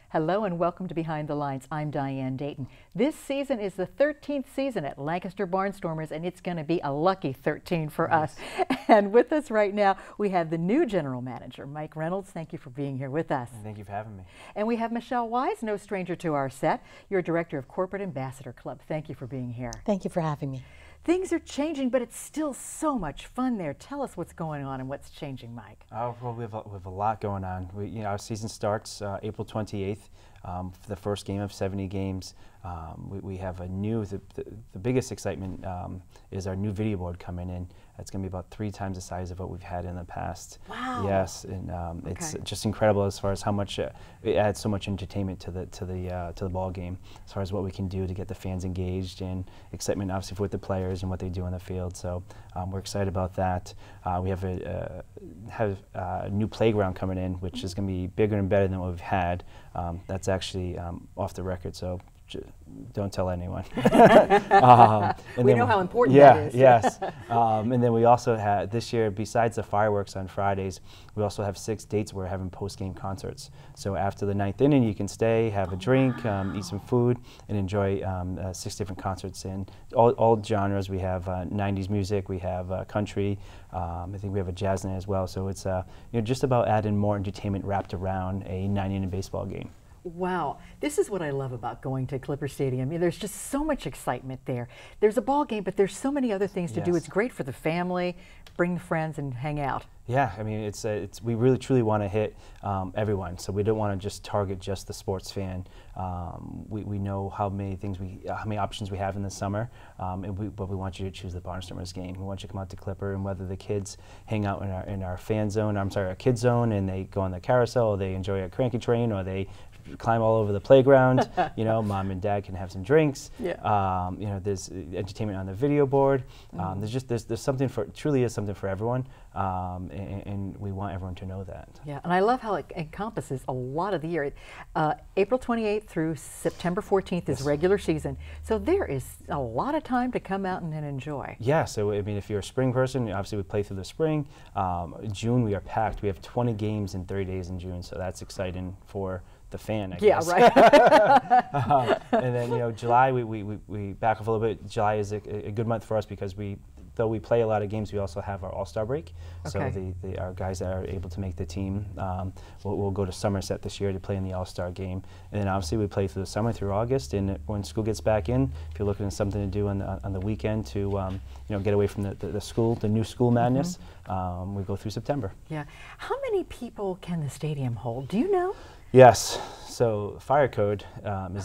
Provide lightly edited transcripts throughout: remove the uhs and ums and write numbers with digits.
Hello and welcome to Behind the Lines. I'm Diane Dayton. This season is the 13th season at Lancaster Barnstormers, and it's going to be a lucky 13 for us. And with us right now, we have the new general manager, Mike Reynolds. Thank you for being here with us. Thank you for having me. And we have Michelle Wise, no stranger to our set. You're Director of Corporate Ambassador Club. Thank you for being here. Thank you for having me. Things are changing, but it's still so much fun there. Tell us what's going on and what's changing, Mike. Oh, well, we have a lot going on. Our season starts April 28th for the first game of 70 games. We have a new, the biggest excitement is our new video board coming in. It's going to be about 3 times the size of what we've had in the past. Wow. Yes, and it's just incredible as far as how much it adds so much entertainment to the ball game, as far as what we can do to get the fans engaged and excitement, obviously, with the players and what they do on the field. So we're excited about that. We have a new playground coming in, which is going to be bigger and better than what we've had. That's actually off the record, so don't tell anyone. We know how important that is. Yes. And then we also have, this year, besides the fireworks on Fridays, we also have 6 dates where we're having post-game concerts. So after the 9th inning, you can stay, have a drink, eat some food, and enjoy 6 different concerts in all genres. We have 90s music, we have country, I think we have a jazz night as well. So it's just about adding more entertainment wrapped around a 9-inning baseball game. Wow, this is what I love about going to Clipper Stadium. There's just so much excitement there. There's a ball game, but there's so many other things to do. It's great for the family, bring friends and hang out. Yeah, I mean, we really truly want to hit everyone. So we don't want to just target just the sports fan. We know how many options we have in the summer, but we want you to choose the Barnstormers game. We want you to come out to Clipper, and whether the kids hang out in our fan zone, our kids zone, and they go on the carousel, or they enjoy a cranky train, or they climb all over the playground. Mom and dad can have some drinks. Yeah. There's entertainment on the video board. There's something truly is something for everyone, and we want everyone to know that. Yeah, and I love how it encompasses a lot of the year. April 28th through September 14th is regular season, so there is a lot of time to come out and enjoy. Yeah, so I mean, if you're a spring person, obviously we play through the spring. June we are packed. We have 20 games in 30 days in June, so that's exciting for the fan, I guess. Yeah, right. And then July we back off a little bit. July is a good month for us because though we play a lot of games, we also have our All-Star break. So our guys that are able to make the team will go to Somerset this year to play in the All-Star game. And then obviously we play through the summer through August. And when school gets back in, if you're looking at something to do on the weekend to get away from the new school madness, we go through September. Yeah. How many people can the stadium hold? Do you know? Yes. So fire code is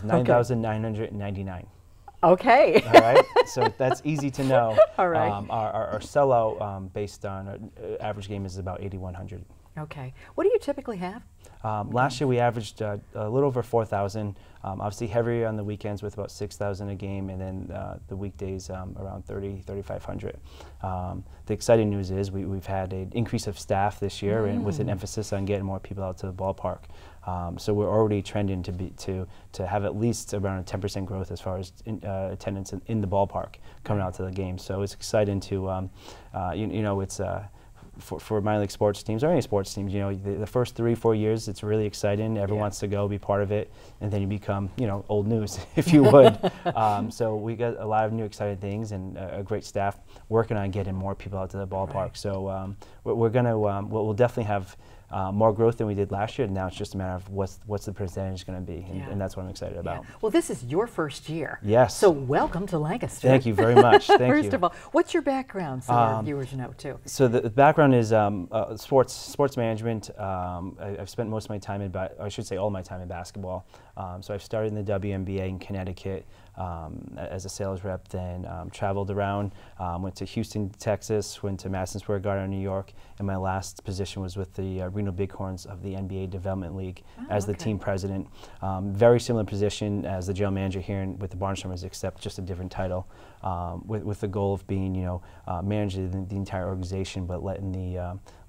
9,999. Okay. All right. So that's easy to know. All right. Our sellout based on average game is about 8,100. Okay. What do you typically have? Last year we averaged a little over 4,000. Obviously heavier on the weekends with about 6,000 a game, and then the weekdays around 3,500. The exciting news is we've had an increase of staff this year, and with an emphasis on getting more people out to the ballpark. So we're already trending to have at least around a 10% growth as far as attendance in the ballpark coming out to the game. So it's exciting to, it's. For minor league sports teams or any sports teams, the first 3-4 years, it's really exciting. Everyone wants to go be part of it, and then you become, old news, if you would. So we got a lot of new exciting things and a great staff working on getting more people out to the ballpark. Right. So we're gonna, we'll definitely have more growth than we did last year. Now it's just a matter of what's the percentage going to be, and that's what I'm excited about. Well, this is your first year. Yes. So welcome to Lancaster. Thank you very much. Thank you. First of all, what's your background so our viewers know too? So the background is sports management. I've spent most of my time I should say all my time in basketball. So I've started in the WNBA in Connecticut as a sales rep, then traveled around, went to Houston, Texas, went to Madison Square Garden, New York, and my last position was with the Reno Bighorns of the NBA Development League as the team president. Very similar position as the general manager here with the Barnstormers, except just a different title, with the goal of being, managing the entire organization, but letting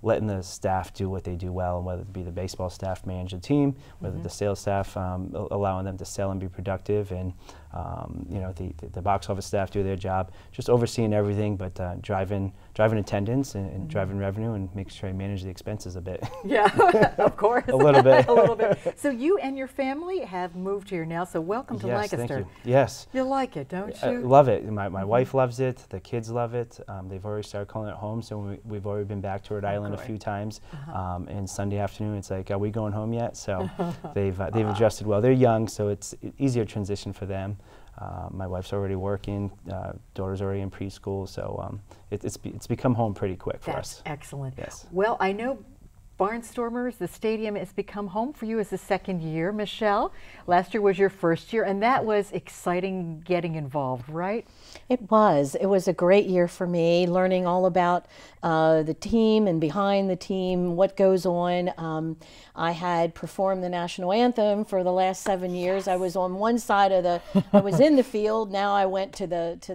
letting the staff do what they do well, and whether it be the baseball staff manage the team, whether the sales staff allowing them to sell and be productive, and you know, the box office staff do their job, just overseeing everything, but driving attendance and driving revenue, and make sure I manage the expenses a bit. Yeah, of course. A little bit. A little bit. So you and your family have moved here now, so welcome to Lancaster. Thank you. Yes. You like it, don't you? I love it. My wife loves it. The kids love it. They've already started calling it home, so we've already been back to Rhode Island a few times. And Sunday afternoon, it's like, are we going home yet? So they've adjusted well. They're young, so it's easier transition for them. My wife's already working. Daughter's already in preschool, so it's become home pretty quick for us. That's excellent. Yes. Well, I know Barnstormers, the stadium has become home for you as the second year. Michelle, last year was your first year, and that was exciting getting involved, right? It was. It was a great year for me, learning all about the team and behind the team, what goes on. I had performed the national anthem for the last 7 years. I was on one side of I was in the field. Now I went to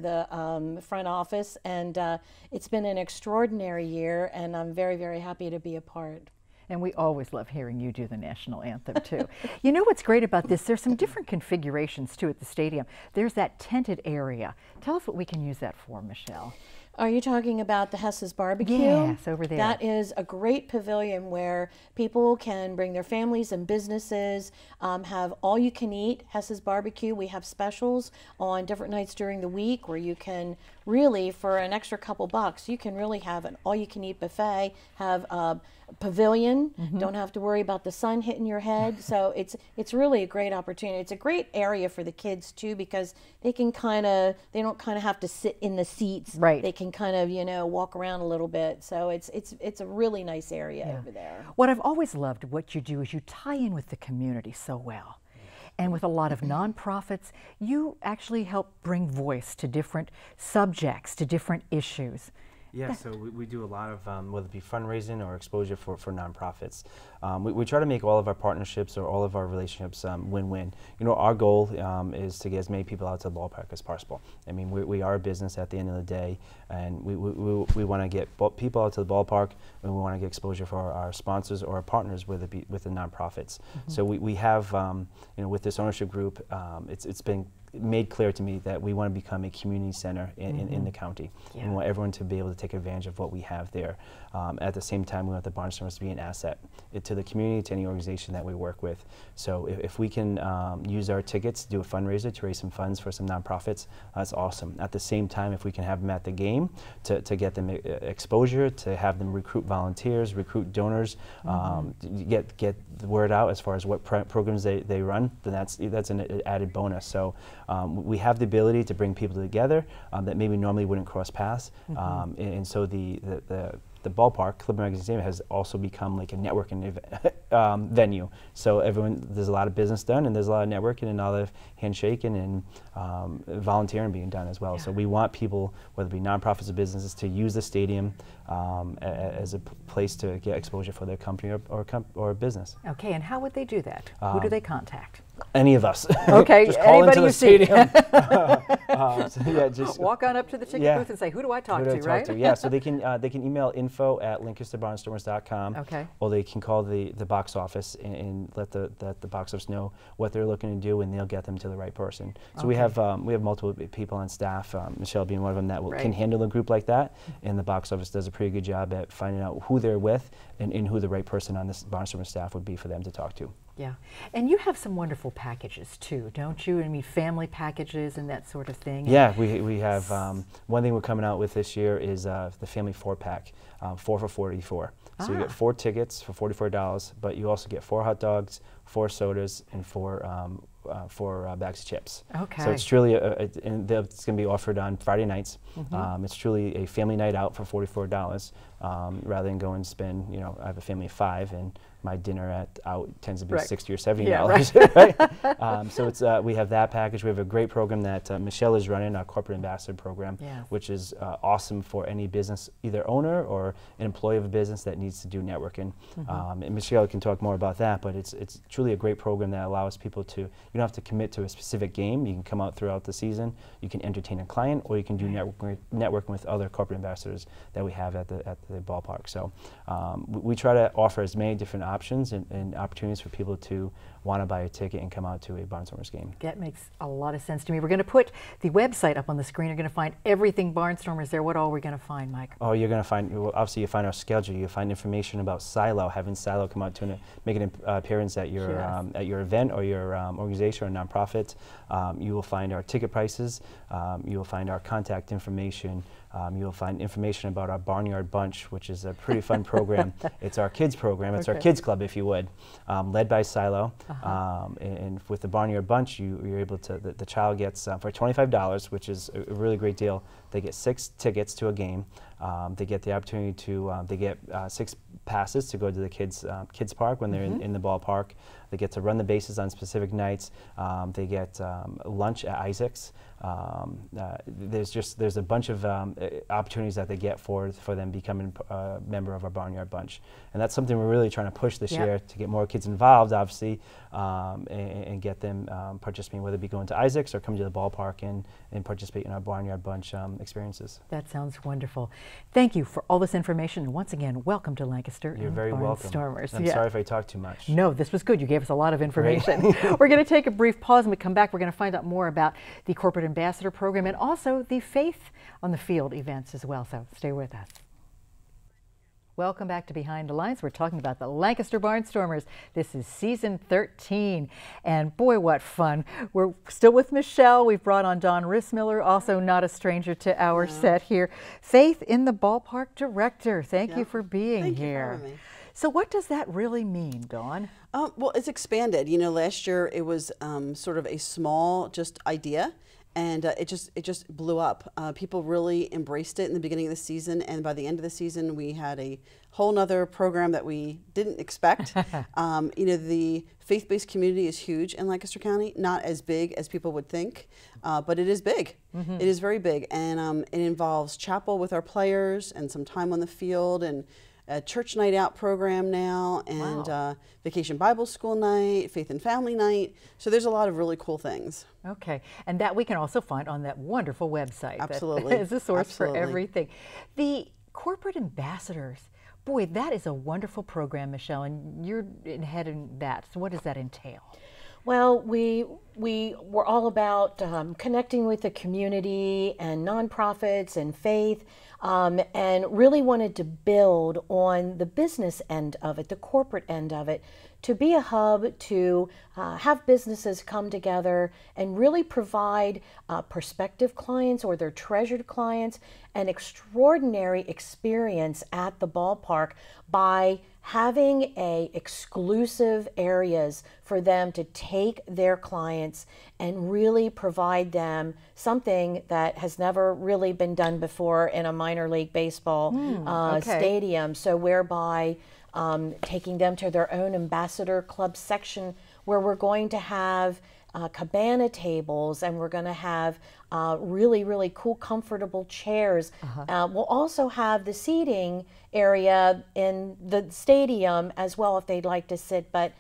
the front office, and it's been an extraordinary year, and I'm very, very happy to be a part. And we always love hearing you do the national anthem, too. You know what's great about this? There's some different configurations, too, at the stadium. There's that tented area. Tell us what we can use that for, Michelle. Are you talking about the Hess's Barbecue? Yes, over there. That is a great pavilion where people can bring their families and businesses, have all you can eat, Hess's Barbecue. We have specials on different nights during the week where you can really, for an extra couple bucks, you can really have an all you can eat buffet, have a pavilion, don't have to worry about the sun hitting your head. So it's really a great opportunity. It's a great area for the kids too, because they don't kind of have to sit in the seats. Right. They can kind of, walk around a little bit. So it's a really nice area over there. What I've always loved what you do is you tie in with the community so well. And with a lot of nonprofits, you actually help bring voice to different subjects, to different issues. Yeah, so we do a lot of, whether it be fundraising or exposure for nonprofits. We try to make all of our partnerships or all of our relationships win-win. You know, our goal is to get as many people out to the ballpark as possible. I mean, we are a business at the end of the day, and we want to get people out to the ballpark, and we want to get exposure for our sponsors or our partners, whether it be with the nonprofits. So we have, with this ownership group, it's been made clear to me that we want to become a community center in the county. Yeah. We want everyone to be able to take advantage of what we have there. At the same time, we want the Barnstormers to be an asset to the community, to any organization that we work with. So if we can use our tickets to do a fundraiser to raise some funds for some nonprofits, that's awesome. At the same time, if we can have them at the game to get them exposure, to have them recruit volunteers, recruit donors, get the word out as far as what programs they run, then that's an added bonus. So we have the ability to bring people together that maybe normally wouldn't cross paths, and so the ballpark, Clipper Magazine Stadium, has also become like a networking venue. So there's a lot of business done, and there's a lot of networking and a lot of handshaking and volunteering being done as well. Yeah. So we want people, whether it be nonprofits or businesses, to use the stadium as a place to get exposure for their company or business. Okay, and how would they do that? Who do they contact? Any of us. Okay, just call into the stadium. So yeah, just walk on up to the ticket booth and say, "Who do I talk to?" Right? Yeah. So they can email info@lancasterbarnstormers.com. Okay. Or they can call the box office and let the box office know what they're looking to do, and they'll get them to the right person. So we have multiple people on staff, Michelle being one of them, that can handle a group like that, and the box office does a pretty good job at finding out who they're with and who the right person on this Barnstormers staff would be for them to talk to. Yeah, and you have some wonderful packages too, don't you? I mean, family packages and that sort of thing. Yeah, we have one thing we're coming out with this year is the family 4-pack, 4 for $44. So you get 4 tickets for $44, but you also get 4 hot dogs, 4 sodas, and 4 bags of chips. Okay. So it's truly and it's going to be offered on Friday nights. It's truly a family night out for $44, rather than go and spend. I have a family of 5, and my dinner out tends to be Right. $60 or $70. Yeah, right. Right? So it's we have that package. We have a great program that Michelle is running, our corporate ambassador program, Yes. which is awesome for any business, either owner or an employee of a business that needs to do networking. And Michelle can talk more about that, but it's truly a great program that allows people to, you don't have to commit to a specific game. You can come out throughout the season, you can entertain a client, or you can do networking with other corporate ambassadors that we have at the ballpark. So we try to offer as many different options and opportunities for people to want to buy a ticket and come out to a Barnstormers game. That makes a lot of sense to me. We're going to put the website up on the screen. You're going to find everything Barnstormers there. What all are we going to find, Mike? Oh, you're going to find, well, obviously you find our schedule, you find information about Silo, having Silo come out to make an appearance at your Yes. at your event or your organization or nonprofit. You will find our ticket prices, you will find our contact information, you will find information about our Barnyard Bunch, which is a pretty fun program. It's our kids program, it's our Okay. kids club, if you would, led by Silo. And with the Barnyard Bunch, you're able to, the child gets, for $25, which is a really great deal, they get 6 tickets to a game. They get the opportunity to, they get 6 passes to go to the kids park when they're in the ballpark. They get to run the bases on specific nights. They get lunch at Isaac's. There's a bunch of opportunities that they get for them becoming a member of our Barnyard Bunch, and that's something we're really trying to push this Yep. year to get more kids involved, obviously, and get them participating, whether it be going to Isaac's or coming to the ballpark and participate in our Barnyard Bunch experiences. That sounds wonderful. Thank you for all this information. And once again, welcome to Lancaster. You're and very welcome. Barnstormers. I'm sorry if I talked too much. No, this was good. You gave us a lot of information. We're going to take a brief pause. When we come back, we're going to find out more about the Corporate Ambassador Program and also the Faith on the Field events as well. So stay with us. Welcome back to Behind the Lines. We're talking about the Lancaster Barnstormers. This is season 13, and boy, what fun. We're still with Michelle. We've brought on Don Rissmiller, also not a stranger to our set here. Faith in the Ballpark Director. Thank you for being here. Thank you for having me. So what does that really mean, Dawn? Well, it's expanded. You know, last year it was sort of a small just idea, and it just blew up. People really embraced it in the beginning of the season, and by the end of the season, we had a whole nother program that we didn't expect. You know, the faith-based community is huge in Lancaster County, not as big as people would think, but it is big. It is very big, and it involves chapel with our players and some time on the field and a church night out program now, and vacation Bible school night, faith and family night. So there's a lot of really cool things. Okay, and that we can also find on that wonderful website. Absolutely. That is a source Absolutely. for everything. The corporate ambassadors, boy, that is a wonderful program, Michelle, and you're heading that. So what does that entail? Well, we were all about connecting with the community and nonprofits and faith, and really wanted to build on the business end of it, the corporate end of it, to be a hub to have businesses come together and really provide prospective clients or their treasured clients an extraordinary experience at the ballpark by having exclusive areas for them to take their clients and really provide them something that has never really been done before in a minor league baseball stadium. So whereby taking them to their own ambassador club section where we're going to have cabana tables, and we're going to have really, really cool, comfortable chairs. We'll also have the seating area in the stadium as well if they'd like to sit, but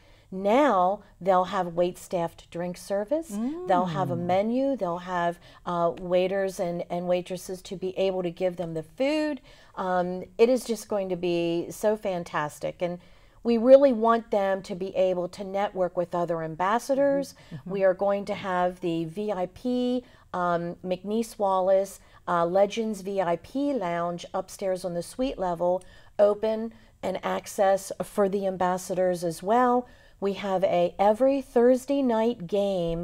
now they'll have wait-staffed drink service. They'll have a menu. They'll have waiters and waitresses to be able to give them the food. It is just going to be so fantastic. And we really want them to be able to network with other ambassadors. We are going to have the VIP McNeese Wallace Legends VIP Lounge upstairs on the suite level open and access for the ambassadors as well. We have a every Thursday night game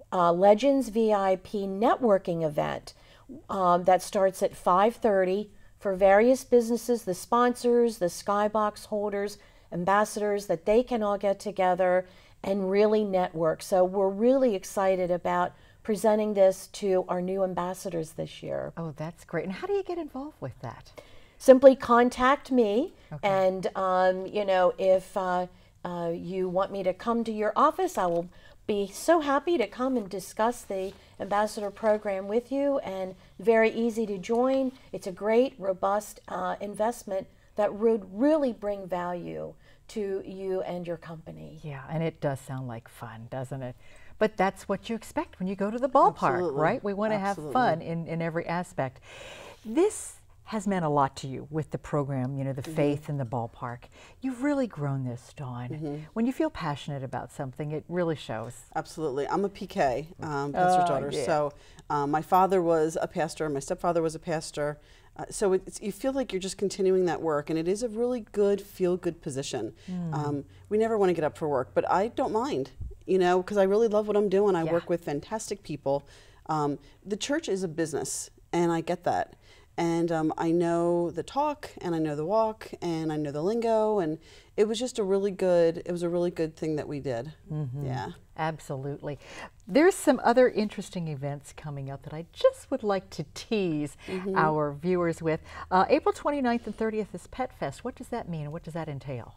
Legends VIP networking event that starts at 5:30 for various businesses, the sponsors, the Skybox holders, ambassadors, that they can all get together and really network. So we're really excited about presenting this to our new ambassadors this year. Oh, that's great. And how do you get involved with that? Simply contact me, and you know, if you want me to come to your office, I will be so happy to come and discuss the ambassador program with you, and very easy to join. It's a great, robust investment that would really bring value to you and your company. Yeah, and it does sound like fun, doesn't it? But that's what you expect when you go to the ballpark, Absolutely. right? We want to have Absolutely. fun in every aspect. This has meant a lot to you with the program, you know, the faith in the ballpark. You've really grown this, Dawn. When you feel passionate about something, it really shows. Absolutely. I'm a PK, pastor's daughter. yeah. So my father was a pastor, my stepfather was a pastor. So you feel like you're just continuing that work, and it is a really good, feel-good position. We never want to get up for work, but I don't mind, you know, because I really love what I'm doing. I Yeah. work with fantastic people. The church is a business, and I get that. And I know the talk, and I know the walk, and I know the lingo, and it was just a really good thing that we did. Yeah. Absolutely. There's some other interesting events coming up that I just would like to tease our viewers with. April 29th and 30th is Pet Fest. What does that mean, and what does that entail?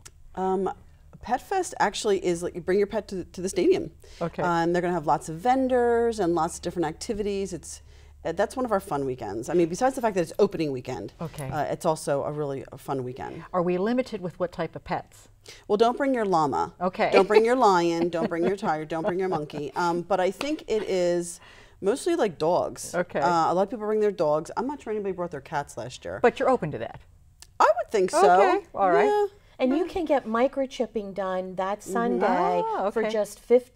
Pet Fest actually is like you bring your pet to the stadium. Okay. They're going to have lots of vendors and lots of different activities. That's one of our fun weekends. I mean, besides the fact that it's opening weekend, Okay. It's also a fun weekend. Are we limited with what type of pets? Well, don't bring your llama. Okay. Don't bring your lion. Don't bring your tiger. Don't bring your monkey. But I think it is mostly like dogs. Okay. A lot of people bring their dogs. I'm not sure anybody brought their cats last year. But you're open to that. I would think so. Okay, all right. Yeah. And you can get microchipping done that Sunday Ah, for okay. just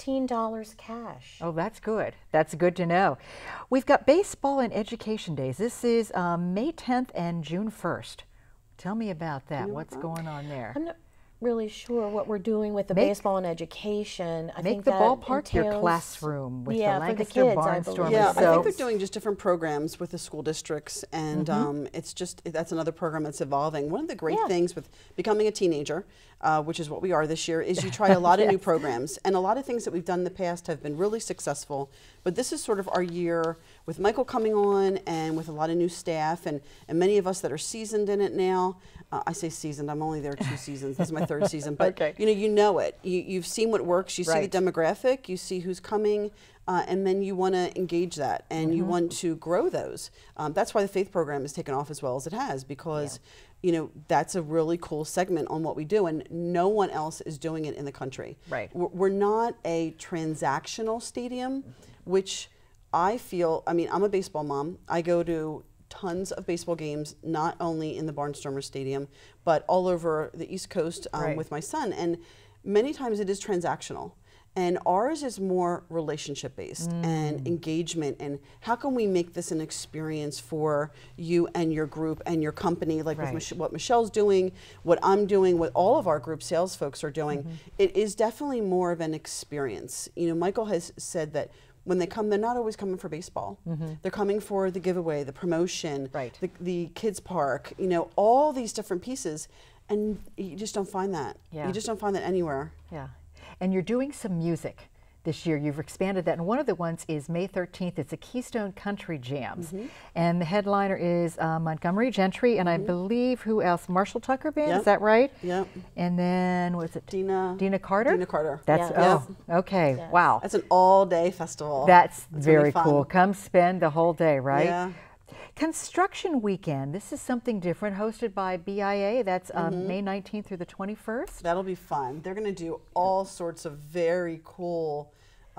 $15 cash. Oh, that's good. That's good to know. We've got baseball and education days. This is May 10th and June 1st. Tell me about that. What's going on there? I'm not really sure what we're doing with the Make- baseball and education. I Make think the that ballpark your entails- classroom with yeah, the for Lancaster kids, I believe. Barnstormers. Yeah, I So- think they're doing just different programs with the school districts, and that's another program that's evolving. One of the great Yeah. things with becoming a teenager, which is what we are this year, is you try a lot of new programs, and a lot of things that we've done in the past have been really successful. But this is sort of our year with Michael coming on, and with a lot of new staff, and many of us that are seasoned in it now. I say seasoned. I'm only there 2 seasons. This is my 3rd season, but Okay. you know it. You've seen what works. You see Right. the demographic. You see who's coming. And then you want to engage that, and you want to grow those. That's why the faith program has taken off as well as it has, because that's a really cool segment on what we do, and no one else is doing it in the country. Right. We're not a transactional stadium, which I feel, I mean, I'm a baseball mom. I go to tons of baseball games, not only in the Barnstormers Stadium, but all over the East Coast Right. with my son. And many times it is transactional. And ours is more relationship based and engagement, and how can we make this an experience for you and your group and your company, like Right. with what Michelle's doing, what I'm doing, what all of our group sales folks are doing. It is definitely more of an experience. Michael has said that when they come, they're not always coming for baseball. They're coming for the giveaway, the promotion, Right. the kids park, all these different pieces, and you just don't find that. Yeah. You just don't find that anywhere. Yeah. And you're doing some music this year. You've expanded that. And one of the ones is May 13th. It's a Keystone Country Jams. And the headliner is Montgomery Gentry, and I believe who else? Marshall Tucker Band, Yep. is that right? Yep. And then, was it Dina Carter? Dina Carter. That's, Yeah. oh, okay. Yes. Wow. That's an all-day festival. That's It's gonna be very fun. cool. Come spend the whole day, right? Yeah. Construction Weekend. This is something different, hosted by BIA. That's May 19th through the 21st. That'll be fun. They're going to do all sorts of very cool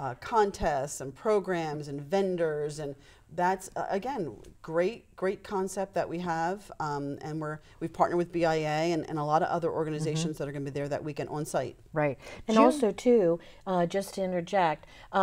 contests and programs and vendors, and that's again great concept that we have, and we've partnered with BIA and a lot of other organizations that are going to be there that weekend on site. Right. And June- also, too, just to interject,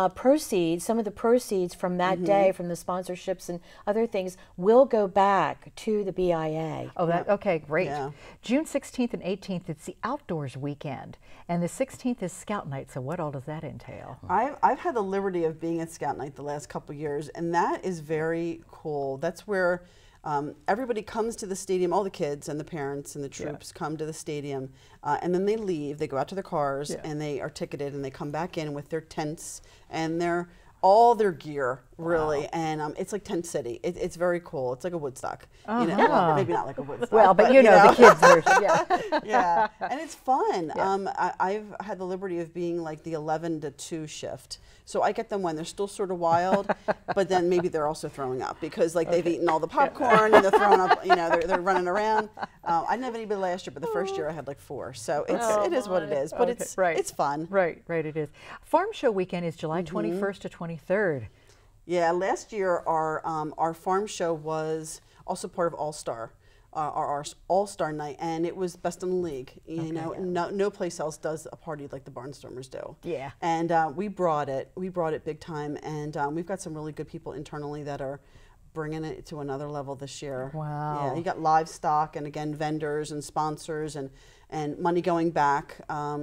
some of the proceeds from that day, from the sponsorships and other things, will go back to the BIA. Oh, that okay, great. Yeah. June 16th and 18th, it's the Outdoors Weekend, and the 16th is Scout Night. So what all does that entail? I've had the liberty of being at Scout Night the last couple of years, and that is very cool. That's where everybody comes to the stadium, all the kids and the parents and the troops come to the stadium, and then they leave, they go out to their cars, and they are ticketed, and they come back in with their tents and all their gear, really, and it's like Tent City. It's very cool. It's like a Woodstock. You know, well, maybe not like a Woodstock. Well, but you know the kids version. Yeah. Yeah, and it's fun. I've had the liberty of being like the 11 to 2 shift. So I get them when they're still sort of wild, but then maybe they're also throwing up because like they've eaten all the popcorn and they're throwing up, you know, they're running around. I didn't have anybody last year, but the first year I had like 4. So it is what it is, but it's fun. Right, it is. Farm Show weekend is July 21st to 23rd. Yeah, last year our farm show was also part of All Star. Our All-Star night, and it was best in the league. You know, no place else does a party like the Barnstormers do. Yeah. And we brought it big time, and we've got some really good people internally that are bringing it to another level this year. Wow. Yeah, you got livestock, and again, vendors and sponsors, and money going back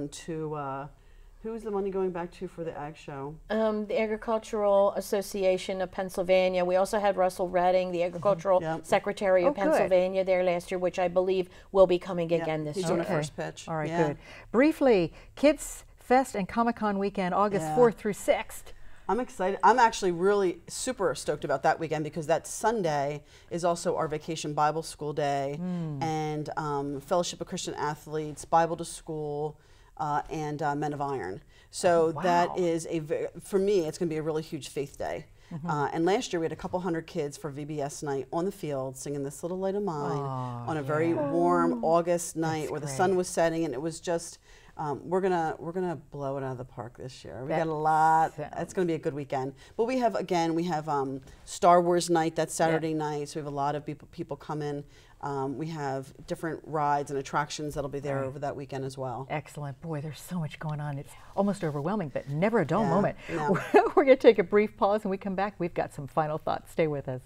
to. Who's the money going back to for the Ag Show? The Agricultural Association of Pennsylvania. We also had Russell Redding, the Agricultural Secretary of Pennsylvania, there last year, which I believe will be coming again this year. He's doing a first pitch. All right, good. Briefly, Kids Fest and Comic-Con weekend, August 4th through 6th. I'm excited. I'm actually really super stoked about that weekend because that Sunday is also our Vacation Bible School Day and Fellowship of Christian Athletes, Bible to School, and Men of Iron. So that is for me, it's going to be a really huge faith day. And last year we had a couple hundred kids for VBS night on the field singing This Little Light of Mine on a very warm August night where the sun was setting, and it was just we're gonna blow it out of the park this year. We got a lot. It's going to be a good weekend. But we have Star Wars night. That's Saturday night. So we have a lot of people come in. We have different rides and attractions that'll be there over that weekend as well. Excellent. Boy, there's so much going on. It's almost overwhelming, but never a dull moment. No. We're going to take a brief pause, and we come back. We've got some final thoughts. Stay with us.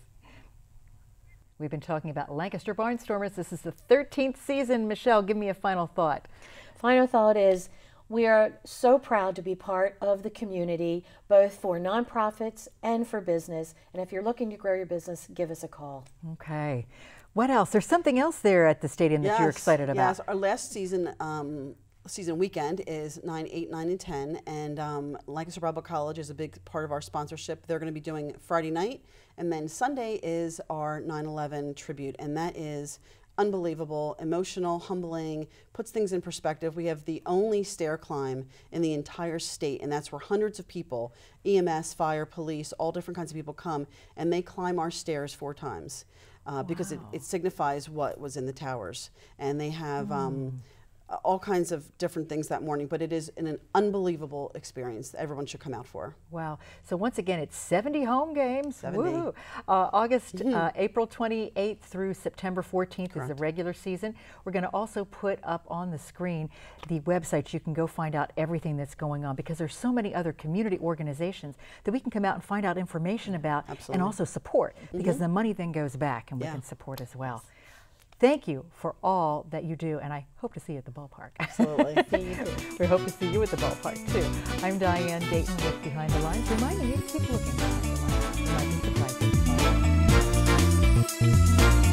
We've been talking about Lancaster Barnstormers. This is the 13th season. Michelle, give me a final thought. Final thought is we are so proud to be part of the community, both for nonprofits and for business. And if you're looking to grow your business, give us a call. Okay. What else? There's something else there at the stadium that you're excited about. Yes, our last season weekend is 9, 8, 9, and 10, and Lancaster Bible College is a big part of our sponsorship. They're going to be doing Friday night, and then Sunday is our 9/11 tribute, and that is unbelievable, emotional, humbling, puts things in perspective. We have the only stair climb in the entire state, and that's where hundreds of people, EMS, fire, police, all different kinds of people come, and they climb our stairs 4 times. Because it signifies what was in the towers. And they have all kinds of different things that morning, but it is an unbelievable experience that everyone should come out for. Wow. So once again, it's 70 home games. 70. Woo-hoo. April 28th through September 14th is the regular season. We're going to also put up on the screen the website. You can go find out everything that's going on because there's so many other community organizations that we can come out and find out information about and also support because the money then goes back and we can support as well. Thank you for all that you do, and I hope to see you at the ballpark. Absolutely. We hope to see you at the ballpark, too. I'm Diane Dayton with Behind the Lines, reminding you to keep looking behind the lines. There might be surprises.